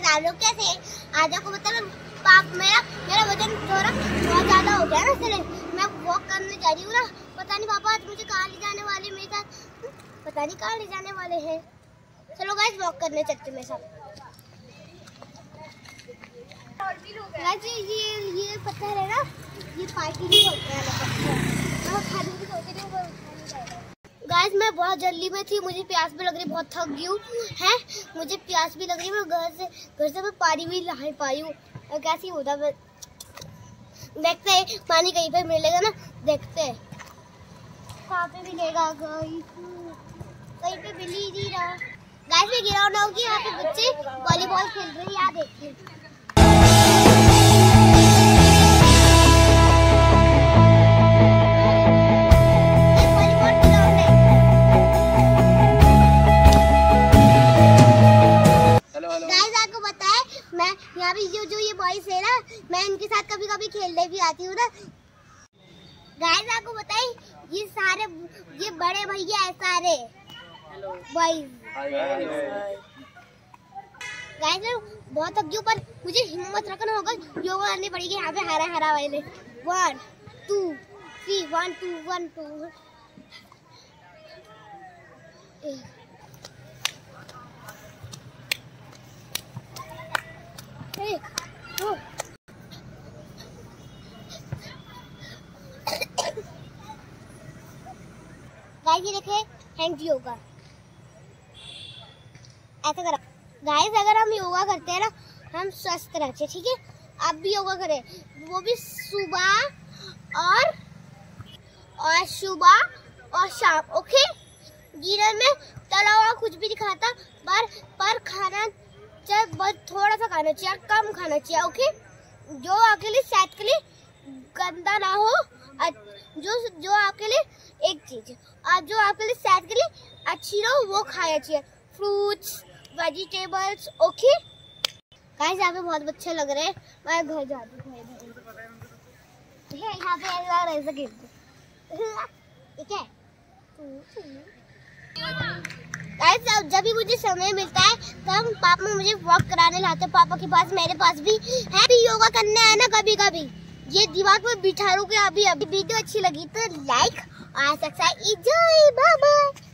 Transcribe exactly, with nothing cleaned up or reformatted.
आप लोग कैसे हैं? आज आपको बता मैं पाप मेरा मेरा वजन थोड़ा बहुत ज्यादा हो गया ना, इसलिए मैं वॉक करने जा रही हूँ ना। पता नहीं पापा आज मुझे कहाँ ले जाने वाले मेरे साथ, पता नहीं कहाँ ले जाने वाले हैं। चलो गाइस वॉक करने चलते मेरे साथ। गाइस ये ये पत्थर है ना, ये पार्टी नहीं होता है ना। गाइस मैं बहुत जल्दी में थी, मुझे प्यास भी लग रही, बहुत थक गई हूँ है, मुझे प्यास भी लग रही है। मैं घर से घर से मैं पानी भी ला पाई हूँ और कैसी होता है। देखते हैं पानी कहीं पे मिलेगा ना, देखते हैं कहाँ पे मिलेगा। कहीं पे मिल ही नहीं रहा। गाइस मैं गिरा ना होगी, यहाँ पे बच्चे वॉलीबॉल खेल रहे हैं, यहाँ देखिए। यहाँ पे जो जो ये बॉयज है ना, मैं इनके साथ कभी कभी खेलने भी आती हूँ ना। गाइस आपको बताएं ये सारे ये बड़े भैया है सारे बॉयज। गाइस मैं बहुत थक गई हूँ, पर मुझे हिम्मत रखना होगा, योगा करनी पड़ेगी। यहाँ पे हरा हरा वाले one two three one two one two एक दो। गाइस ये देखे हैंड योगा ऐसा करो। गाइस अगर हम योगा करते हैं ना, हम स्वस्थ रहते हैं, ठीक है। आप भी योगा करें, वो भी सुबह और और सुबह और शाम, ओके। डिनर में तला हुआ कुछ भी नहीं खाता, पर पर खाना बस थोड़ा सा खाना चाहिए, कम खाना चाहिए, ओके। जो आपके लिए सेहत के लिए गंदा ना हो, जो जो आपके लिए एक चीज और जो आपके लिए सेहत के लिए अच्छी ना हो वो खाया चाहिए, फ्रूट्स वेजिटेबल्स, ओके। गाइस यहाँ पे बहुत अच्छे लग रहे हैं, मैं घर जाती हूँ। यहाँ पे ऐसा खेलते ठीक है। गाइस जब भी मुझे समय मिलता है तब पापा मुझे वॉक कराने लाते हैं, पापा के पास मेरे पास भी है भी योगा करने है ना। कभी कभी ये दिमाग में बिठा लूं कि अभी अभी वीडियो अच्छी लगी तो लाइक और सब्सक्राइब। Bye bye.